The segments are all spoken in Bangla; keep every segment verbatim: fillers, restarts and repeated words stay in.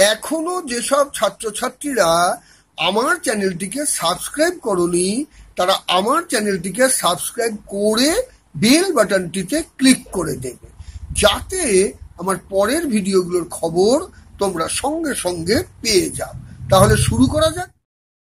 এখনো যেসব ছাত্রছাত্রীরা আমার চ্যানেলটিকে সাবস্ক্রাইব করনি তারা আমার চ্যানেলটিকে সাবস্ক্রাইব করে বেল বাটনটিতে ক্লিক করে দেবে, যাতে আমার পরের ভিডিওগুলোর খবর তোমরা সঙ্গে সঙ্গে পেয়ে যাও। তাহলে শুরু করা যাক।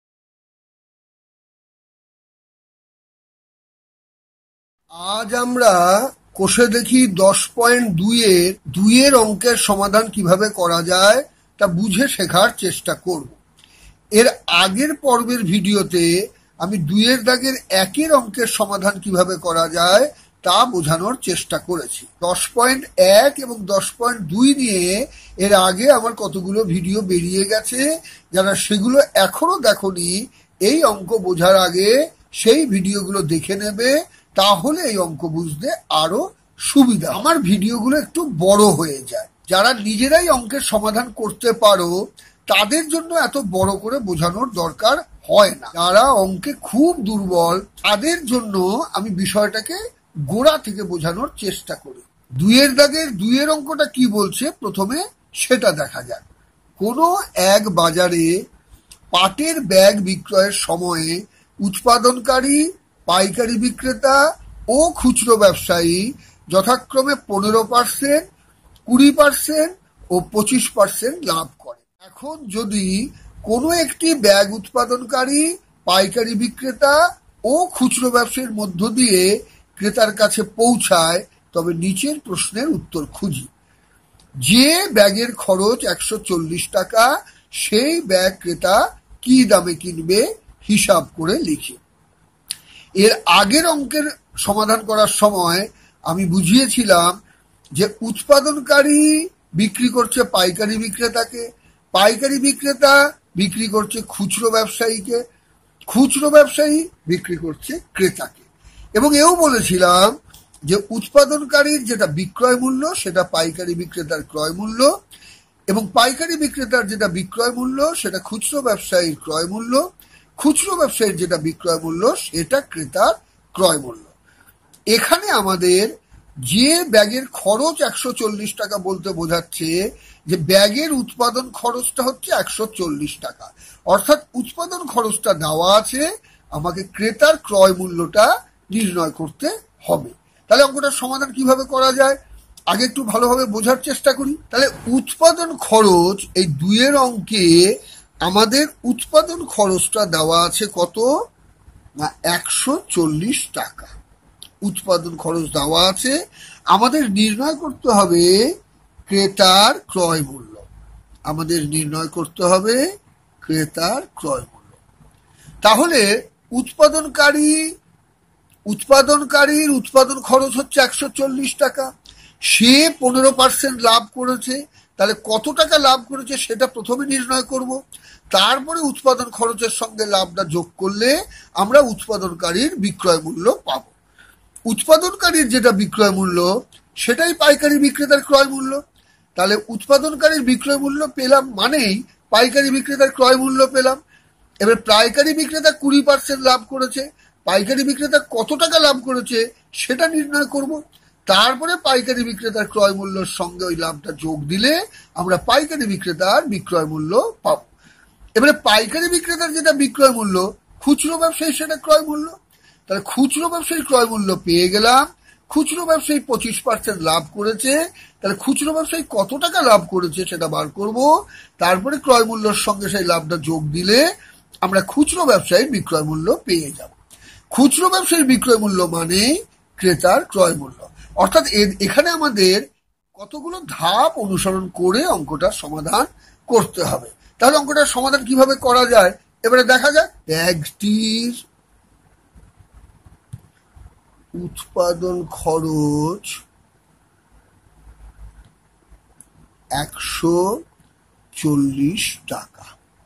আজ আমরা কোষে দেখি দশ পয়েন্ট দুইয়ের দুইয়ের অঙ্কের সমাধান কিভাবে করা যায় তা বুঝে শেখার চেষ্টা করব। এর আগের পর্বের ভিডিওতে আমি দুইয়ের দাগের একের অঙ্কের সমাধান কিভাবে করা যায় তা বোঝানোর চেষ্টা করেছি। দশ পয়েন্ট এক এবং দশ পয়েন্ট দুই নিয়ে এর আগে আমার কতগুলো ভিডিও বেরিয়ে গেছে। যারা সেগুলো এখনো দেখোনি, এই অঙ্ক বোঝার আগে সেই ভিডিওগুলো দেখে নেবে, তাহলে এই অঙ্ক বুঝতে আরো সুবিধা। আমার ভিডিওগুলো একটু বড় হয়ে যায়। যারা নিজেরাই অঙ্কের সমাধান করতে পারো তাদের জন্য এত বড় করে বোঝানোর দরকার হয় না। যারা অঙ্কে খুব দুর্বল তাদের জন্য আমি বিষয়টাকে গোড়া থেকে বোঝানোর চেষ্টা করি। দুইয়ের দাগের দুইয়ের অঙ্কটা কি বলছে প্রথমে সেটা দেখা যাক। কোনো এক বাজারে পাটের ব্যাগ বিক্রয়ের সময়ে উৎপাদনকারী, পাইকারি বিক্রেতা ও খুচরো ব্যবসায়ী যথাক্রমে পনেরো পার্সেন্ট, কুড়ি পার্সেন্ট ও পঁচিশ পার্সেন্ট লাভ করে। এখন যদি কোনো একটি ব্যাগ উৎপাদনকারী, পাইকারি বিক্রেতা ও খুচরো ব্যবসায়ীর মধ্য দিয়ে ক্রেতার কাছে পৌঁছায়, তবে নিচের প্রশ্নের উত্তর খুঁজি। যে ব্যাগের খরচ একশো চল্লিশ টাকা সেই ব্যাগ ক্রেতা কি দামে কিনবে হিসাব করে লিখি। এর আগের অঙ্কের সমাধান করার সময় আমি বুঝিয়েছিলাম যে উৎপাদনকারী বিক্রি করছে পাইকারি বিক্রেতাকে, পাইকারি বিক্রেতা বিক্রি করছে খুচরো ব্যবসায়ীকে, খুচরো ব্যবসায়ী বিক্রি করছে ক্রেতাকে। এবং এও বলেছিলাম যে উৎপাদনকারীর যেটা বিক্রয় মূল্য সেটা পাইকারি বিক্রেতার ক্রয় মূল্য, এবং পাইকারি বিক্রেতার যেটা বিক্রয় মূল্য সেটা খুচরো ব্যবসায়ীর ক্রয় মূল্য, খুচরো ব্যবসায়ীর যেটা বিক্রয় মূল্য সেটা ক্রেতার ক্রয় মূল্য। এখানে আমাদের যে ব্যাগের খরচ একশো চল্লিশ টাকা বলতে বোঝাচ্ছে যে ব্যাগের উৎপাদন খরচটা হচ্ছে একশো চল্লিশ টাকা, অর্থাৎ উৎপাদন খরচটা দেওয়া আছে, আমাকে ক্রেতার ক্রয় মূল্যটা নির্ণয় করতে হবে। তাহলে অঙ্কটার সমাধান কিভাবে করা যায় আগে একটু ভালোভাবে বোঝার চেষ্টা করি। তাহলে উৎপাদন খরচ এই দুইয়ের অঙ্কে আমাদের উৎপাদন খরচটা দেওয়া আছে কত না একশো চল্লিশ টাকা। উৎপাদন খরচ দেওয়া আছে, আমাদের নির্ণয় করতে হবে ক্রেতার ক্রয় মূল্য। আমাদের নির্ণয় করতে হবে ক্রেতার ক্রয় মূল্য। তাহলে উৎপাদনকারী উৎপাদনকারীর উৎপাদন খরচ হচ্ছে একশো চল্লিশ টাকা, সে পনেরো পার্সেন্ট লাভ করেছে। তাহলে কত টাকা লাভ করেছে সেটা প্রথমে নির্ণয় করব, তারপরে উৎপাদন খরচের সঙ্গে লাভটা যোগ করলে আমরা উৎপাদনকারীর বিক্রয় মূল্য পাব। উৎপাদনকারীর যেটা বিক্রয় মূল্য সেটাই পাইকারি বিক্রেতার ক্রয় মূল্য। তাহলে উৎপাদনকারীর বিক্রয় মূল্য পেলাম মানেই পাইকারি বিক্রেতার ক্রয় মূল্য পেলাম। এবার পাইকারি বিক্রেতা কুড়ি পার্সেন্ট লাভ করেছে, পাইকারি বিক্রেতা কত টাকা লাভ করেছে সেটা নির্ণয় করব, তারপরে পাইকারি বিক্রেতার ক্রয় মূল্যের সঙ্গে ওই লাভটা যোগ দিলে আমরা পাইকারি বিক্রেতার বিক্রয় মূল্য পাবো। এবারে পাইকারি বিক্রেতার যেটা বিক্রয় মূল্য, খুচরো ব্যবসায়ী সেটা ক্রয় মূল্য। তাহলে খুচরো ব্যবসায়ীর ক্রয় মূল্য পেয়ে গেলাম। খুচরো ব্যবসায়ী পঁচিশ পার্সেন্ট লাভ করেছে, তাহলে খুচরো ব্যবসায়ী কত টাকা লাভ করেছে সেটা বার করব, তারপরে ক্রয় মূল্যের সঙ্গে সেই লাভটা যোগ দিলে আমরা খুচরো ব্যবসায়ীর বিক্রয় মূল্য পেয়ে যাব। খুচরো ব্যবসায়ীর বিক্রয় মূল্য মানে ক্রেতার ক্রয় মূল্য। অর্থাৎ এখানে আমাদের কতগুলো ধাপ অনুসরণ করে অঙ্কটার সমাধান করতে হবে। তাহলে অঙ্কটার সমাধান কিভাবে করা যায় এবারে দেখা যাক। ব্যাগটির উৎপাদন খরচ একশো চল্লিশ টাকা,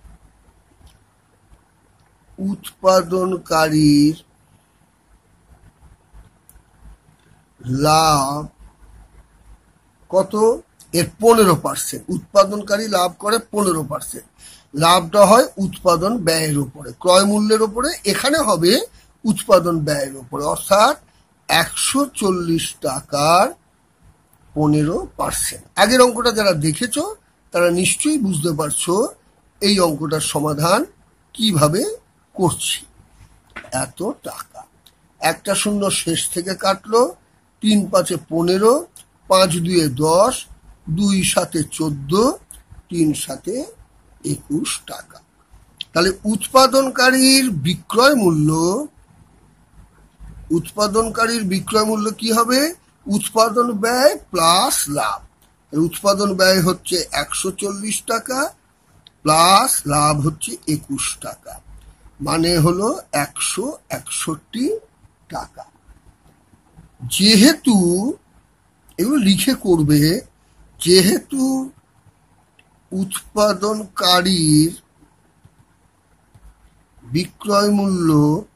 উৎপাদনকারীর লাভ কত এর পনেরো পার্সেন্ট। উৎপাদনকারী লাভ করে পনেরো পার্সেন্ট, লাভটা হয় উৎপাদন ব্যয়ের উপরে, ক্রয় মূল্যের উপরে, এখানে হবে উৎপাদন ব্যয়ের উপরে, অর্থাৎ একশো চল্লিশ টাকার পনেরো পার্সেন্ট। আগের অঙ্কটা যারা দেখেছ তারা নিশ্চয়ই বুঝতে পারছো এই অঙ্কটার সমাধান কিভাবে করছি। এত টাকা, একটা শূন্য শেষ থেকে কাটলো, তিন পাঁচে পনেরো, পাঁচ দুয়ে দশ, দুই সাতে চোদ্দ, তিন সাতে একুশ টাকা। তাহলে উৎপাদনকারীর বিক্রয় মূল্য উৎপাদনকারীর বিক্রয় মূল্য কি হবে? উৎপাদন ব্যয় প্লাস লাভ। উৎপাদন ব্যয় হচ্ছে একশো চল্লিশ টাকা প্লাস লাভ হচ্ছে একুশ টাকা, মানে হলো একশো একষট্টি টাকা। যেহেতু এগুলো লিখে করবে, যেহেতু উৎপাদনকারীর বিক্রয় মূল্য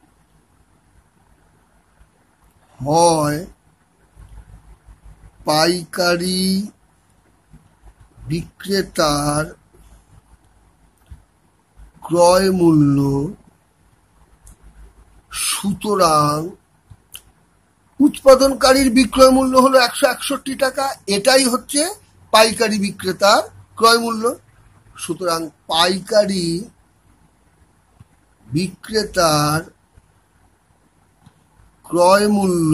হয় পাইকারি বিক্রেতার ক্রয় মূল্য, সুতরাং উৎপাদনকারীর বিক্রয় মূল্য হলো একশো একষট্টি টাকা, এটাই হচ্ছে পাইকারি বিক্রেতার ক্রয় মূল্য। সুতরাং পাইকারি বিক্রেতার ক্রয় মূল্য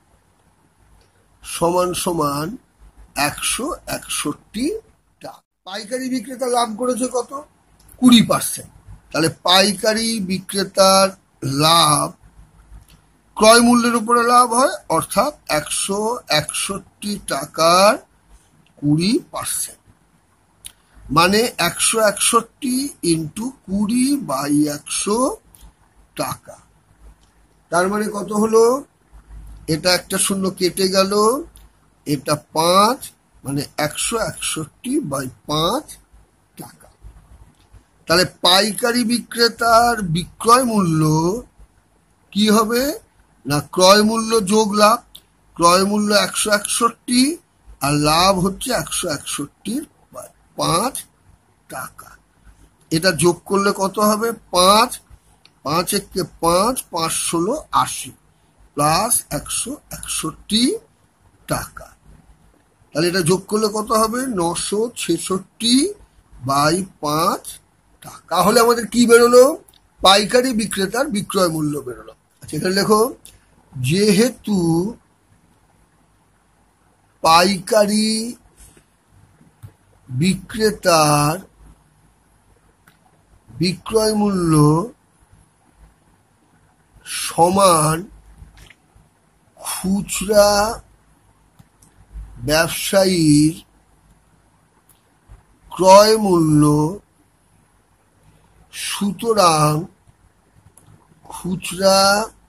সমান সমান একশো একষট্টি টাকা। পাইকারি বিক্রেতা লাভ করেছে কত? কুড়ি পার্সেন্ট। তাহলে পাইকারি বিক্রেতার লাভ ক্রয় মূল্যের উপরে লাভ হয়, অর্থাৎ একশো একষট্টি টাকার কুড়ি পার্সেন্ট, মানে একশো একষট্টি ইন্টু কুড়ি বাই একশো টাকা। তার মানে কত হলো? এটা একটা শূন্য কেটে গেল, এটা পাঁচ, মানে একশো একষট্টি বাই পাঁচ টাকা। তাহলে পাইকারি বিক্রেতার বিক্রয় মূল্য কি হবে না, ক্রয় মূল্য যোগ লাভ। ক্রয় মূল্য একশো একষট্টি আর লাভ হচ্ছে একশো একষট্টির পাঁচ টাকা। এটা যোগ করলে কত হবে? পাঁচ, পাঁচ একে পাঁচ, পাঁচ ষোলো আশি, প্লাস একশো একষট্টি টাকা। তাহলে এটা যোগ করলে কত হবে? নশো ছেষট্টি বাই পাঁচ টাকা। তাহলে আমাদের কি বেরোলো? পাইকারি বিক্রেতার বিক্রয় মূল্য বেরোলো। আচ্ছা, এখানে লেখো, যেহেতু পাইকারি বিক্রেতার বিক্রয় মূল্য সমান খুচরা ব্যবসায়ীর ক্রয় মূল্য, সুতরাং খুচরা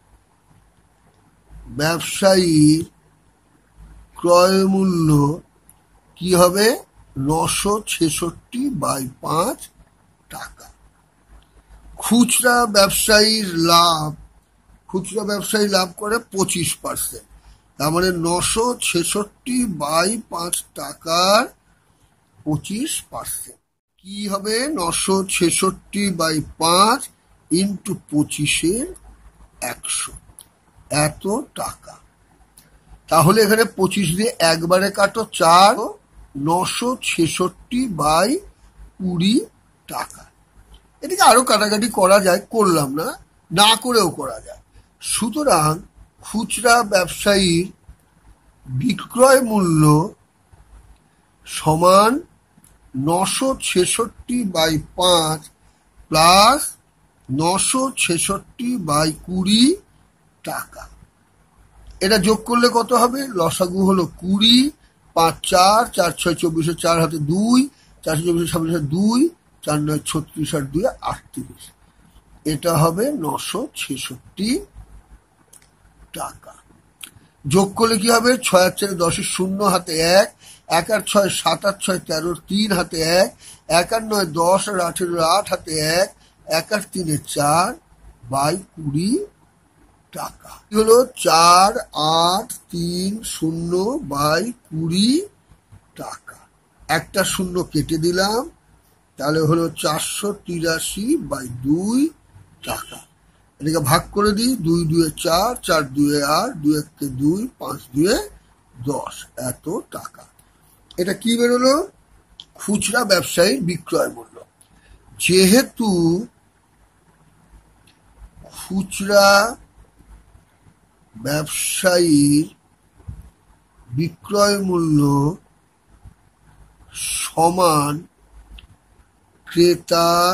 ব্যবসায়ীর ক্রয় মূল্য কি হবে? নশো ছেষট্টি বাই পাঁচ টাকা। খুচরা ব্যবসায়ীর লাভ, খুচরা ব্যবসায়ী লাভ করে পঁচিশ পার্সেন্ট, তার মানে নশো ছেষট্টি বাই পাঁচ টাকার পঁচিশ পার্সেন্ট কি হবে? নশো ছেষট্টি বাই পাঁচ ইন্টু পঁচিশের একশো, এত টাকা। তাহলে এখানে পঁচিশ দিয়ে একবারে কাটো, চার, নশো ছেষট্টি বাই কুড়ি টাকা। এদিকে আরো কাটাকাটি করা যায়, করলাম না, না করেও করা যায়। সুতরাং খুচরা ব্যবসায়ীর বিক্রয় মূল্য সমান নশো ছেষট্টি বাই পাঁচ প্লাস নশো ছেষট্টি বাই কুড়ি টাকা। এটা যোগ করলে কত হবে? লসাগু হলো কুড়ি, পাঁচ চার, চার ছয় চব্বিশে, চার হাতে দুই, চারশো চব্বিশে ছাব্বিশে দুই, চার নয় ছত্রিশ, আর দুই আটত্রিশ। এটা হবে নশো ছেষট্টি টাকা। যোগ করলে কি হবে? ছয় আর চারে দশের শূন্য, হাতে এক, এক আর ছয় সাত, আর ছয় তেরোর তিন, হাতে এক, এক আর নয় দশ, আর আঠেরোর আট, হাতে এক, এক আর তিনে চার বাই কুড়ি টাকা। হলো চার আট তিন শূন্য বাই কুড়ি টাকা। একটা শূন্য কেটে দিলাম, তাহলে হলো চারশো তিরাশি বাই দুই টাকা। এটাকে ভাগ করে দিই, দুই দুয়ে চার, চার দুয়ে আট, দুই একে দুই, পাঁচ দুয়ে দশ, এত টাকা। এটা কি বেরোলো? খুচরা ব্যবসায়ীর বিক্রয় মূল্য। যেহেতু খুচরা ব্যবসায়ীর বিক্রয় মূল্য সমান ক্রেতার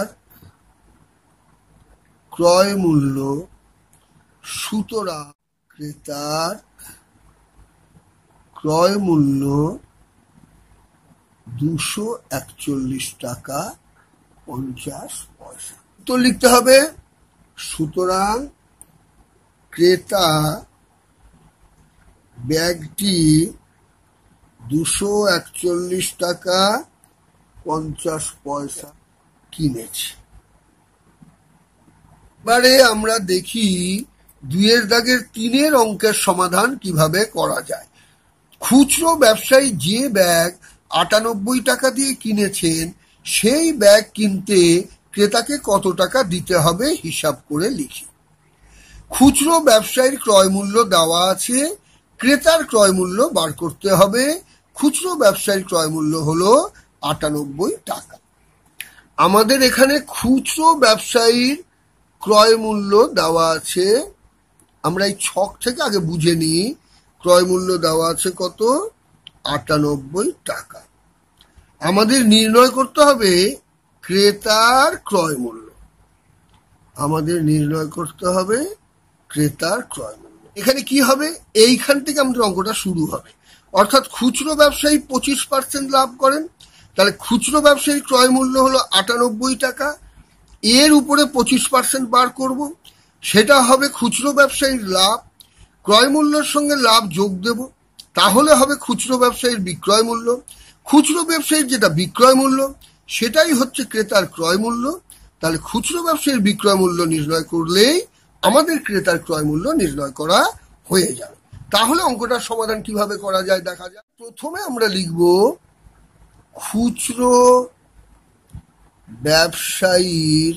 ক্রয় মূল্য, সুতরাং ক্রেতার ক্রয় মূল্য দুশো একচল্লিশ টাকা পঞ্চাশ পয়সা। তো লিখতে হবে, সুতরাং ক্রেতা ব্যাগটি দুশো একচল্লিশ টাকা পঞ্চাশ পয়সা কিনেছে। এবারে আমরা দেখি দুইয়ের দাগের তিনের অঙ্কের সমাধান কিভাবে করা যায়। খুচরো ব্যবসায়ী যে ব্যাগ আটানব্বই টাকা দিয়ে কিনেছেন, সেই ব্যাগ কিনতে ক্রেতাকে কত টাকা দিতে হবে হিসাব করে লিখি। খুচরো ব্যবসায়ীর ক্রয় মূল্য দেওয়া আছে, ক্রেতার ক্রয় মূল্য বার করতে হবে। খুচরো ব্যবসায়ীর ক্রয় মূল্য হলো আটানব্বই টাকা। আমাদের এখানে খুচরো ব্যবসায়ীর ক্রয় মূল্য দেওয়া আছে, আমরা এই ছক থেকে আগে বুঝে নিই। ক্রয় মূল্য দেওয়া আছে কত? আটানব্বই টাকা। আমাদের নির্ণয় করতে হবে ক্রেতার ক্রয় মূল্য। আমাদের নির্ণয় করতে হবে ক্রেতার ক্রয় মূল্য। এখানে কি হবে? এইখান থেকে আমাদের অঙ্কটা শুরু হবে। অর্থাৎ খুচরো ব্যবসায়ী পঁচিশ পার্সেন্ট লাভ করেন, তাহলে খুচরো ব্যবসায়ীর ক্রয় মূল্য হলো আটানব্বই টাকা। এর উপরে পঁচিশ পার্সেন্ট বার করব, সেটা হবে খুচরো ব্যবসায়ীর লাভ। ক্রয় মূল্যের সঙ্গে লাভ যোগ দেব, তাহলে হবে খুচরো ব্যবসায়ীর বিক্রয় মূল্য। খুচরো ব্যবসায়ীর যেটা বিক্রয় মূল্য, সেটাই হচ্ছে ক্রেতার ক্রয় মূল্য। তাহলে খুচরো ব্যবসায়ীর বিক্রয় মূল্য নির্ণয় করলেই আমাদের ক্রেতার ক্রয় মূল্য নির্ণয় করা হয়ে যাবে। তাহলে অঙ্কটার সমাধান কিভাবে করা যায় দেখা যায়। প্রথমে আমরা লিখব খুচরো ব্যবসায়ীর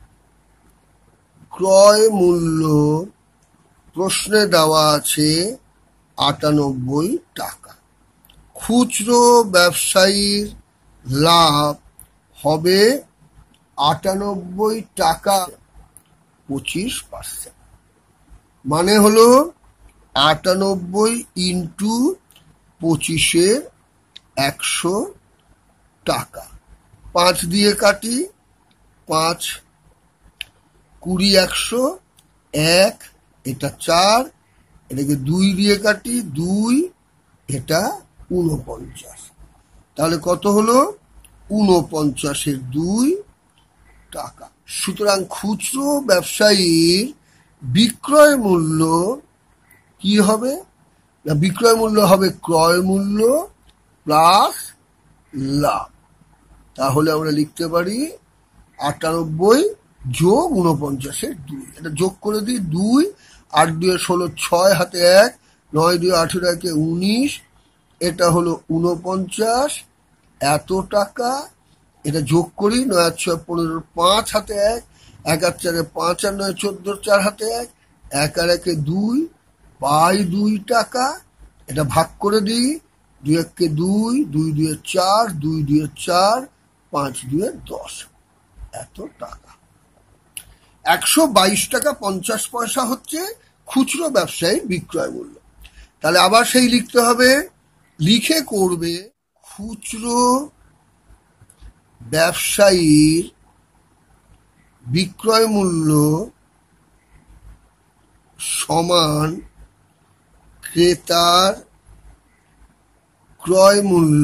ক্রয় মূল্য, প্রশ্নে দেওয়া আছে আটানব্বই টাকা। খুচরো ব্যবসায়ীর লাভ হবে আটানব্বই টাকা পঁচিশ পার্সেন্ট, মানে হলো আটানব্বই ইন্টু পঁচিশের একশো টাকা। পাঁচ দিয়ে কাটি, পাঁচ কুড়ি একশো, এক, এটা চার, এটাকে দুই দিয়ে কাটি, দুই, এটা ঊনপঞ্চাশ। তাহলে কত হলো? ঊনপঞ্চাশের দুই টাকা। সুতরাং খুচরো ব্যবসায়ীর বিক্রয় মূল্য কি হবে? বিক্রয় মূল্য হবে ক্রয় মূল্য প্লাস লাভ। তাহলে আমরা লিখতে পারি আটানব্বই যোগ ঊনপঞ্চাশের দুই। এটা যোগ করে দিই, দুই, আট দুয়ে ষোলো, ছয় হাতে এক, নয় দুয়ে আঠেরো, একে উনিশ, এটা হলো ঊনপঞ্চাশ, এত টাকা। এটা যোগ করি, নয় আর ছয় পনেরো, পাঁচ হাতে এক, এক আর চারে পাঁচ, আর নয় চোদ্দ, চার হাতে এক, এক আর একে দুই, বাই দুই টাকা। এটা ভাগ করে দিই, দুই এককে দুই, দুই দুয়ে চার, দুই দুয়ে চার, পাঁচ দুয়ে দশ, এত টাকা। একশো বাইশ টাকা পঞ্চাশ পয়সা হচ্ছে খুচরো ব্যবসায়ীর বিক্রয় মূল্য। তাহলে আবার সেই লিখতে হবে, লিখে করবে খুচরো ব্যবসায়ীর বিক্রয় মূল্য সমান ক্রেতার ক্রয় মূল্য,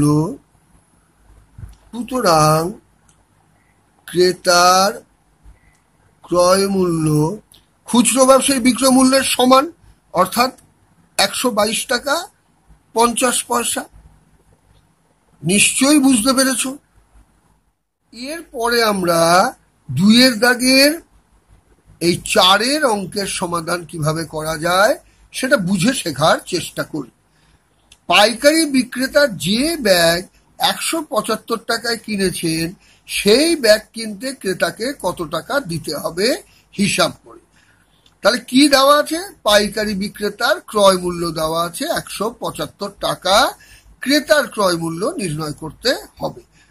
সুতরাং ক্রেতার ক্রয় মূল্য খুচরো ব্যবসায়ী বিক্রয় মূল্যের সমান, অর্থাৎ একশো বাইশ টাকা পঞ্চাশ পয়সা। নিশ্চয়ই বুঝতে পেরেছ। এরপরে আমরা দুইয়ের দাগের এই চারের অঙ্কের সমাধান কিভাবে করা যায় সেটা বুঝে শেখার চেষ্টা করি। পাইকারি বিক্রেতা যে ব্যাগ একশো পঁচাত্তর টাকায় কিনেছেন, সেই ব্যাগ কিনতে ক্রেতাকে কত টাকা দিতে হবে হিসাব করি। তাহলে কি দেওয়া আছে? পাইকারি বিক্রেতার ক্রয় মূল্য দেওয়া আছে একশো পঁচাত্তর টাকা, ক্রেতার ক্রয় মূল্য নির্ণয় করতে হবে।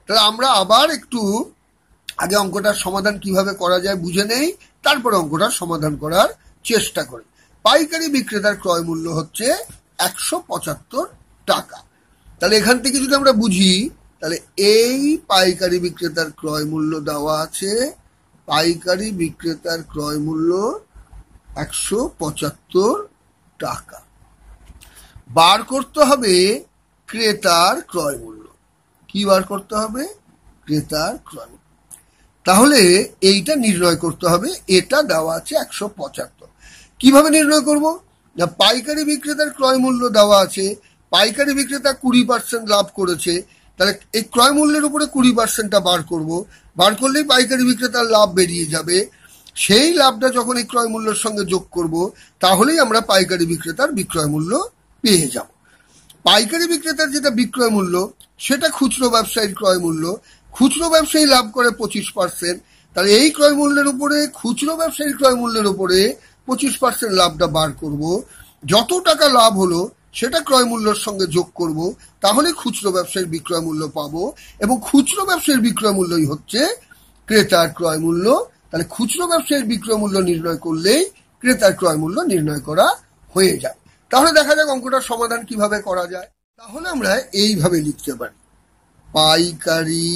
তাহলে আমরা আবার একটু আগে অঙ্কটার সমাধান কিভাবে করা যায় বুঝে নেই, তারপরে অঙ্কটার সমাধান করার চেষ্টা করি। পাইকারি বিক্রেতার ক্রয় মূল্য হচ্ছে একশো পঁচাত্তর টাকা। তাহলে এখান থেকে যদি আমরা বুঝি, তাহলে এই পাইকারি বিক্রেতার ক্রয় মূল্য দেওয়া আছে, পাইকারি বিক্রেতার ক্রয় মূল্য একশো পঁচাত্তর টাকা। বার করতে হবে ক্রেতার ক্রয় মূল্য। কি বার করতে হবে? ক্রেতার ক্রয় মূল্য। তাহলে এইটা নির্ণয় করতে হবে, এটা দেওয়া আছে একশো পঁচাত্তর। কিভাবে নির্ণয় করব? না, পাইকারি বিক্রেতার ক্রয় মূল্য দেওয়া আছে, পাইকারি বিক্রেতা কুড়ি পার্সেন্ট লাভ করেছে, তাহলে এই ক্রয় মূল্যের উপরে কুড়ি পার্সেন্টটা বার করব। বার করলেই পাইকারি বিক্রেতার লাভ বেরিয়ে যাবে। সেই লাভটা যখন এই ক্রয় মূল্যের সঙ্গে যোগ করব, তাহলেই আমরা পাইকারি বিক্রেতার বিক্রয় মূল্য পেয়ে যাব। পাইকারি বিক্রেতার যেটা বিক্রয় মূল্য, সেটা খুচরো ব্যবসায়ীর ক্রয় মূল্য। খুচরো ব্যবসায়ী লাভ করে পঁচিশ পার্সেন্ট, তাহলে এই ক্রয় মূল্যের উপরে খুচরো ব্যবসায়ীর ক্রয় মূল্যের উপরে পঁচিশ পার্সেন্ট লাভটা বার করব। যত টাকা লাভ হলো সেটা ক্রয় মূল্যের সঙ্গে যোগ করব, তাহলে খুচরো ব্যবসায়ীর বিক্রয় মূল্য পাবো, এবং খুচরো ব্যবসায়ীর বিক্রয় মূল্যই হচ্ছে ক্রেতার ক্রয় মূল্য। তাহলে খুচরো ব্যবসায়ীর বিক্রয় মূল্য নির্ণয় করলেই ক্রেতার ক্রয় মূল্য নির্ণয় করা হয়ে যায়। তাহলে দেখা যাক অঙ্কটার সমাধান কিভাবে করা যায়। তাহলে আমরা এইভাবে লিখতে পারি, পাইকারি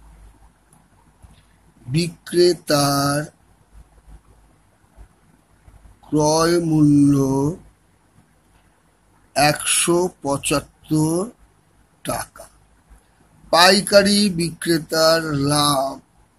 বিক্রেতার ক্রয় মূল্য একশো পঁচাত্তর টাকা। পাইকারি বিক্রেতার লাভ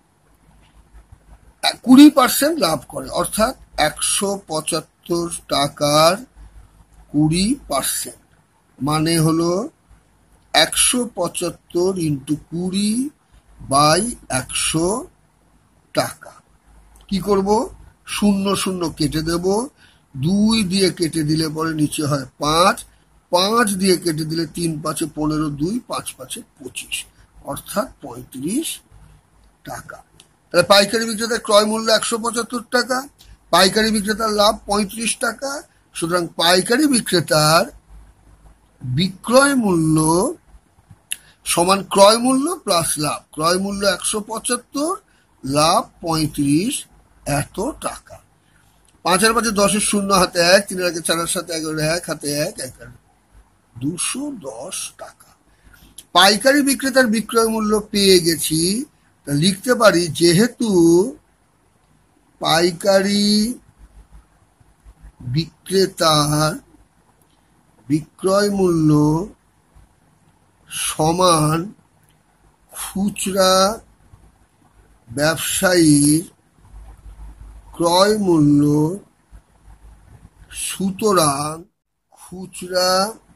কুড়ি পার্সেন্ট লাভ করে, অর্থাৎ একশো পঁচাত্তর টাকার কুড়ি পার্সেন্ট মানে হলো একশো পঁচাত্তর ইন্টু কুড়ি বাই একশো টাকা। কি করব? শূন্য শূন্য কেটে দেব, দুই দিয়ে কেটে দিলে পরে নিচে হয় পাঁচ, পাঁচ দিয়ে কেটে দিলে তিন পাঁচে পনেরো, দুই পাঁচ পাঁচে পঁচিশ, অর্থাৎ পঁয়ত্রিশ টাকা। তাহলে পাইকারি বিক্রেতার ক্রয় মূল্য একশো পঁচাত্তর টাকা, পাইকারি বিক্রেতার লাভ পঁয়ত্রিশ টাকা। সুতরাং পাইকারি বিক্রেতার বিক্রয় মূল্য সমান ক্রয় মূল্য প্লাস লাভ। ক্রয় মূল্য একশো পঁচাত্তর, লাভ পঁয়ত্রিশ, এত টাকা। পাঁচের পাঁচে দশের শূন্য হাতে এক, তিনের আগে চারের সাথে এগারো, এক হাতে এক, এগারো, দুশো দশ টাকা। পাইকারি বিক্রেতার বিক্রয় মূল্য পেয়ে গেছি, তা লিখতে পারি যেহেতু পাইকারি বিক্রেতার বিক্রয় মূল্য সমান খুচরা ব্যবসায়ীর ক্রয় মূল্য, সুতরাং খুচরা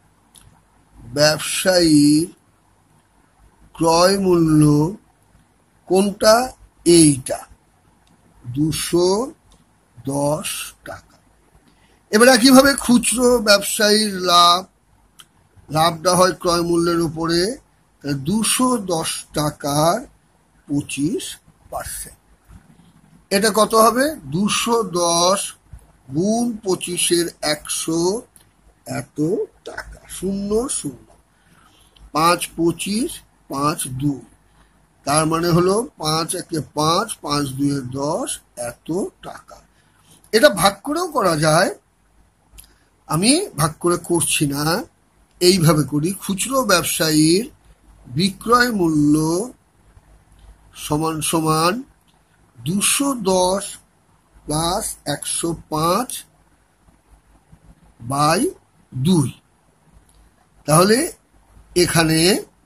ব্যবসায়ীর ক্রয় মূল্য কোনটা? এইটা, দুশো দশ টাকা। এবার একইভাবে খুচরো ব্যবসায়ীর লাভ, লাভটা হয় ক্রয় মূল্যের উপরে, দুশো দশ টাকার পঁচিশ পার্সেন্ট। এটা কত হবে? দুশো দশ গুণ পঁচিশের একশো, এত টাকা। শূন্য শূন্য, পাঁচ পঁচিশ, পাঁচ দুই, তার মানে হলো পাঁচ একে পাঁচ, পাঁচ দুয়ে দশ, এত টাকা। এটা ভাগ করেও করা যায়, আমি ভাগ করে করছি না, এইভাবে করি। খুচরো ব্যবসায়ীর বিক্রয় মূল্য সমান সমান দুশো দশ প্লাস একশো পাঁচ বাই দুই। তাহলে এখানে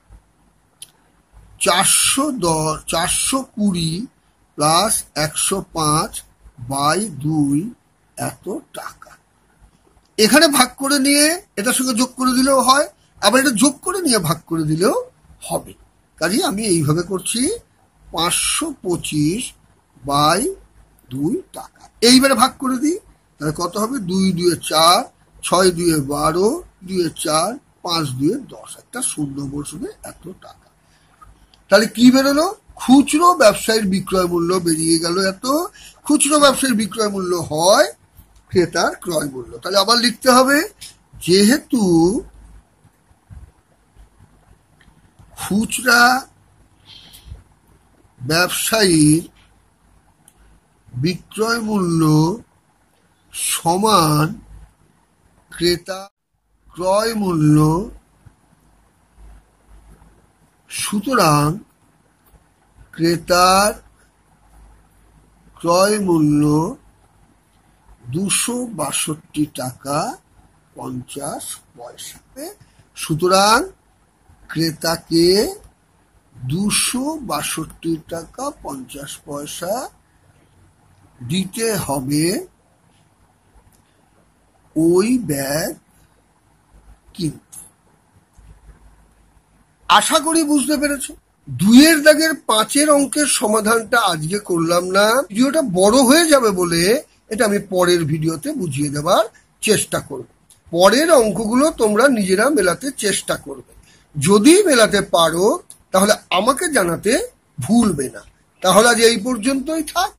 চারশো দশ চারশো কুড়ি প্লাস একশো পাঁচ বাই দুই, এত টাকা। এখানে ভাগ করে নিয়ে এটার সঙ্গে যোগ করে দিলেও হয়, আবার এটা যোগ করে নিয়ে ভাগ করে দিলেও হবে। কাজেই আমি এইভাবে করছি, পাঁচশো পঁচিশ বাই দুই টাকা। এইবারে ভাগ করে দিই, তাহলে কত হবে? দুই দুয়ে চার, ছয় দুয়ে বারো, দুয়ে চার, পাঁচ দুয়ে দশ, একটা শূন্য বসবে, এত টাকা। তাহলে কি বেরোলো? খুচরো ব্যবসায়ীর বিক্রয় মূল্য বেরিয়ে গেল এত। খুচরো ব্যবসায়ীর বিক্রয় মূল্য হয় ক্রেতার ক্রয় মূল্য। তাহলে আবার লিখতে হবে, যেহেতু খুচরা ব্যবসায়ীর বিক্রয় মূল্য সমান ক্রেতা ক্রয় মূল্য, সুতরাং ক্রেতার ক্রয় মূল্য দুশো বাষট্টি টাকা পঞ্চাশ পয়সা। সুতরাং ক্রেতাকে দুশো বাষট্টি টাকা পঞ্চাশ পয়সা দিতে হবে ওই ব্যাগ কিনতে। আশা করি বুঝতে পেরেছো। দুইয়ের দাগের পাঁচের অঙ্কের সমাধানটা আজকে করলাম না, ভিডিওটা বড় হয়ে যাবে বলে এটা আমি পরের ভিডিওতে বুঝিয়ে দেওয়ার চেষ্টা করব। পরের অঙ্কগুলো তোমরা নিজেরা মেলাতে চেষ্টা করবে, যদি মেলাতে পারো তাহলে আমাকে জানাতে ভুলবে না। তাহলে আজ এই পর্যন্তই থাক।